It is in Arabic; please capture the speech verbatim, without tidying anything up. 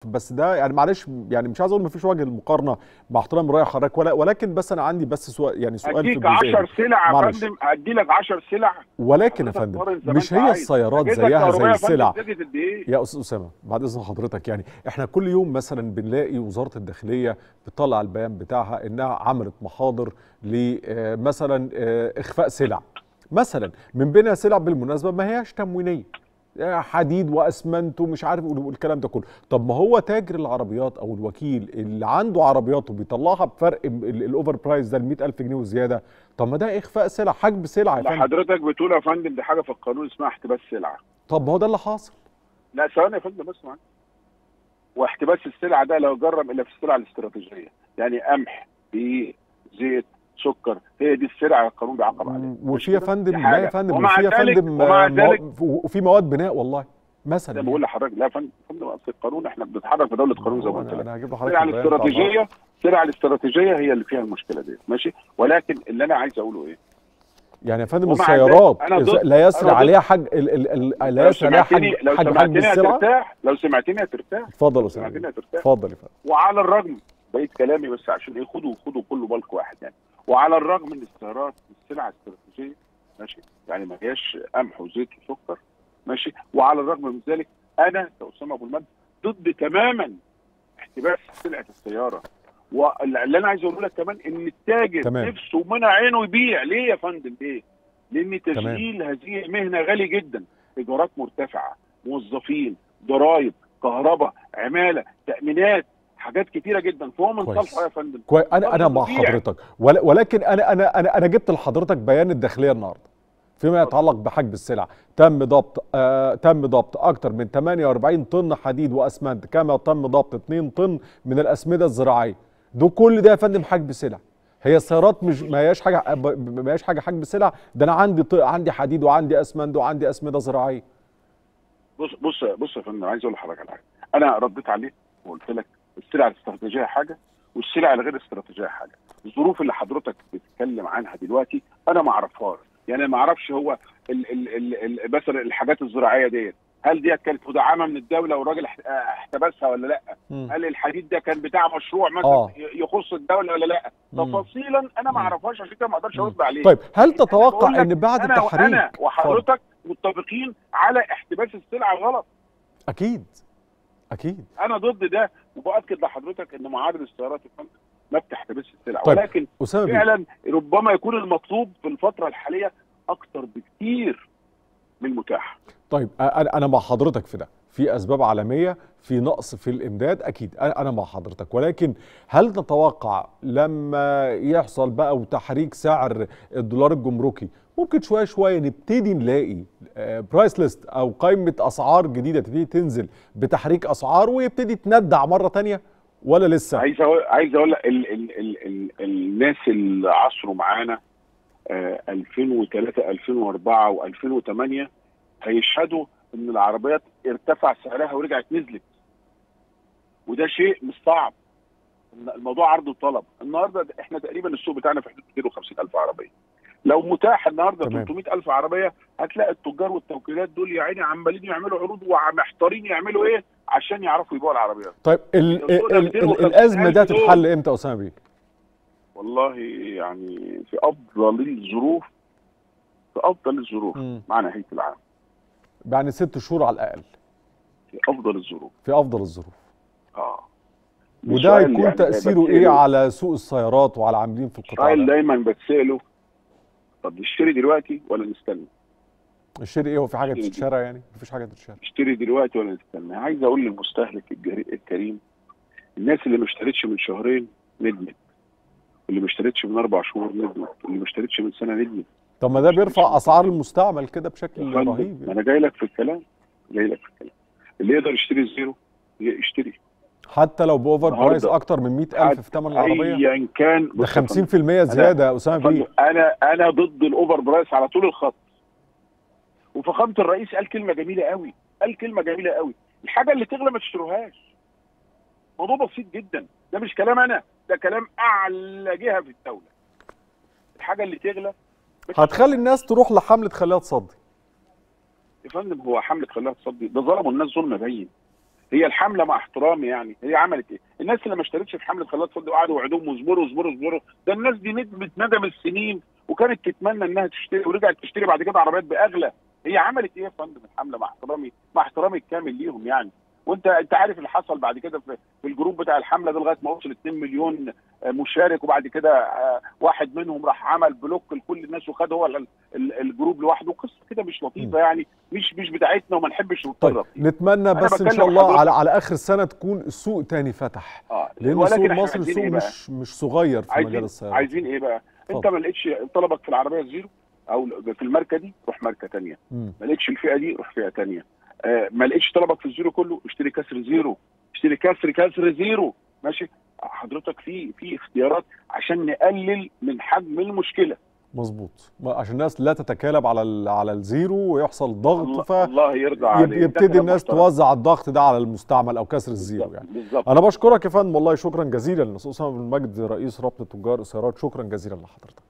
بس ده يعني معلش يعني مش عايز اقول ما فيش وجه للمقارنه مع احترام راي حضرتك، ولا ولكن بس انا عندي بس سؤال يعني سؤال في اديك الجزئيه عشر دي. سلع يا معلش فندم، ادي لك عشر سلع ولكن يا حضرتك فندم قارن زي ما مش انت هي عايز. السيارات اجهزه زيها زي كهربائيه يا فندم السلع زادت قد ايه؟ يا استاذ اسامه بعد اذن حضرتك؟ يعني احنا كل يوم مثلا بنلاقي وزاره الداخليه بتطلع البيان بتاعها انها عملت محاضر لمثلا اخفاء سلع، مثلا من بينها سلع بالمناسبه ما هياش تموينيه، حديد واسمنت ومش عارف والكلام ده كله. طب ما هو تاجر العربيات او الوكيل اللي عنده عربياته بيطلعها بفرق الاوفر برايس ده ال مئة ألف جنيه وزياده، طب ما ده اخفاء سلع، حجب سلع يا اللي فندم. حضرتك بتقول يا فندم دي حاجه في القانون اسمها احتباس سلعه. طب ما هو ده اللي حاصل. لا ثواني يا فندم بس معايا. واحتباس السلع ده لا يجرم الا في السلع الاستراتيجيه، يعني قمح، دقيق، زيت، سكر، هي دي السلع القانون بيعاقب عليها. وفي يا فندم لا يا فندم ومع وفي يا ذلك فندم ومع ذلك وفي مواد بناء والله مثلا زي ما بقول لحضرتك. لا يا فندم فندم في القانون احنا بنتحرك في دوله قانون زي ما قلت لك. انا هجيب لحضرتك السلع الاستراتيجيه السلع الاستراتيجيه هي اللي فيها المشكله دي ماشي، ولكن اللي انا عايز اقوله ايه؟ يعني يا فندم السيارات لا يسري عليها حج لا يسري عليها حج لو سمعتني هترتاح، لو سمعتني هترتاح. اتفضل يا استاذ اتفضل يا فندم. وعلى الرغم بقيت كلامي بس عشان ايه خدوا خدوا كله بالك واحد يعني، وعلى الرغم من السيارات السلع الاستراتيجيه ماشي، يعني ما هياش قمح وزيت وسكر ماشي، وعلى الرغم من ذلك انا كأسامة ابو المجد ضد تماما احتباس سلعه السياره. واللي انا عايز اقوله لك كمان ان التاجر تمام. نفسه منع عينه يبيع. ليه يا فندم؟ ليه؟ لان تشغيل هذه المهنه غالي جدا، ايجارات مرتفعه، موظفين، ضرائب، كهرباء، عماله، تامينات، حاجات كتيره جدا، فهو من صالحه يا فندم. كويس انا انا مع حضرتك، ولكن انا انا انا انا جبت لحضرتك بيان الداخليه النهارده فيما يتعلق بحجب السلع. تم ضبط آه تم ضبط اكثر من ثمانية وأربعين طن حديد واسمنت، كما تم ضبط اثنين طن من الاسمده الزراعيه. ده كل ده يا فندم حجب سلع. هي السيارات مش ما هياش حاجه ما هياش حاجه حجب سلع، ده انا عندي عندي حديد وعندي اسمنت وعندي اسمده زراعيه. بص بص بص يا فندم، عايز اقول لحضرتك على حاجه. انا رديت عليك وقلت لك السلع الاستراتيجيه حاجه والسلع الغير استراتيجيه حاجه. الظروف اللي حضرتك بتتكلم عنها دلوقتي انا ما اعرفهاش، يعني ما اعرفش هو ال ال ال ال مثلا الحاجات الزراعيه ديت هل دي كانت مدعمه من الدوله والراجل احتبسها ولا لا؟ م. هل الحديد ده كان بتاع مشروع مثلا آه. يخص الدوله ولا لا؟ م. تفاصيلا انا ما اعرفهاش عشان كده ما اقدرش ارد عليه. طيب هل تتوقع ان بعد أنا التحريك انا وحضرتك متفقين على احتباس السلع غلط؟ اكيد اكيد انا ضد ده، وباكد لحضرتك ان معارض السيارات ما بتحتبسش السلع. طيب. ولكن فعلا ربما يكون المطلوب في الفتره الحاليه اكتر بكتير من المتاح. طيب انا مع حضرتك في ده، في اسباب عالميه، في نقص في الامداد، اكيد انا مع حضرتك، ولكن هل نتوقع لما يحصل بقى وتحريك سعر الدولار الجمركي ممكن شويه شويه نبتدي نلاقي برايس ليست او قائمه اسعار جديده تبتدي تنزل بتحريك اسعار ويبتدي تندع مره ثانيه ولا لسه؟ عايز اقول عايز اقول لك ال ال ال ال الناس اللي عصروا معانا آه ألفين وثلاثة ألفين وأربعة وألفين وثمانية هيشهدوا ان العربيات ارتفع سعرها ورجعت نزلت، وده شيء مش صعب. الموضوع عرض وطلب. النهارده احنا تقريبا السوق بتاعنا في حدود مئتين وخمسين ألف عربيه. لو متاح النهارده ثلاثمئة ألف عربيه هتلاقي التجار والتوكيلات دول يا عيني عمالين يعملوا عروض ومحتارين يعملوا ايه عشان يعرفوا يبيعوا العربيات. طيب ال ال ال الازمه دي هتتحل امتى يا اسامه بيه؟ والله يعني في افضل الظروف في افضل الظروف مع نهايه العام. يعني ست شهور على الاقل. في افضل الظروف. في افضل الظروف. اه. وده هيكون يعني تاثيره ايه على سوق السيارات وعلى العاملين في القطاع ده؟ السؤال دايما بتساله، طب نشتري دلوقتي ولا نستنى؟ نشتري ايه؟ هو في حاجه تتشرى يعني؟ مفيش حاجه تتشرى. نشتري دلوقتي ولا نستنى؟ عايز اقول للمستهلك الكريم، الناس اللي ما اشترتش من شهرين ندمت، واللي ما اشترتش من اربع شهور ندمت، واللي ما اشترتش من سنه ندمت. طب ما ده بيرفع اسعار المستعمل كده بشكل رهيب. يعني. انا جاي لك في الكلام جاي لك في الكلام اللي يقدر يشتري الزيرو يشتري حتى لو باوفر برايس اكتر من مئة ألف في ثمن العربيه. ايا كان ده خمسين في المئة زياده يا اسامه بيه. انا انا ضد الاوفر برايس على طول الخط. وفخامه الرئيس قال كلمه جميله قوي، قال كلمه جميله قوي، الحاجه اللي تغلى ما تشتروهاش. موضوع بسيط جدا، ده مش كلام انا، ده كلام اعلى جهه في الدوله. الحاجه اللي تغلى هتخلي الناس تروح لحمله خليها تصدي. يا فندم هو حمله خليها تصدي ده ظلموا الناس ظلم باين. هي الحمله مع احترامي يعني هي عملت ايه؟ الناس اللي ما اشترتش في حمله خلاط فندق وقعدوا وعدوهم واصبروا اصبروا اصبروا، ده الناس دي ندمت ندم السنين وكانت تتمنى انها تشتري ورجعت تشتري بعد كده عربيات باغلى. هي عملت ايه يا فندم الحمله مع احترامي مع احترامي الكامل ليهم يعني. وانت انت عارف اللي حصل بعد كده في, في الجروب بتاع الحمله ده لغايه ما وصل اتنين مليون مشارك، وبعد كده واحد منهم راح عمل بلوك لكل الناس وخد هو الجروب لوحده. قصه كده مش لطيفه يعني، مش مش بتاعتنا وما نحبش نتطرق. طيب نتمنى بس ان شاء الله على على اخر السنه تكون السوق تاني فتح، اه لان السوق المصري سوق مش مش صغير في مجال السيارات. عايزين ايه بقى؟ فضل. انت ما لقيتش طلبك في العربيه زيرو او في الماركه دي روح ماركه ثانيه، ما لقيتش الفئه دي روح فئه ثانيه، آه ما لقيتش طلبك في الزيرو كله اشتري كسر زيرو، اشتري كسر كسر زيرو. ماشي حضرتك في في اختيارات عشان نقلل من حجم المشكله. مظبوط، عشان الناس لا تتكالب على على الزيرو ويحصل ضغط، الله, ف الله يرضى عليك، يبتدي الناس توزع الضغط ده على المستعمل او كسر الزيرو بالزبط. يعني. بالزبط. انا بشكرك يا فندم والله، شكرا جزيلا الاستاذ اسامه بن مجد رئيس رابطه تجار السيارات، شكرا جزيلا لحضرتك.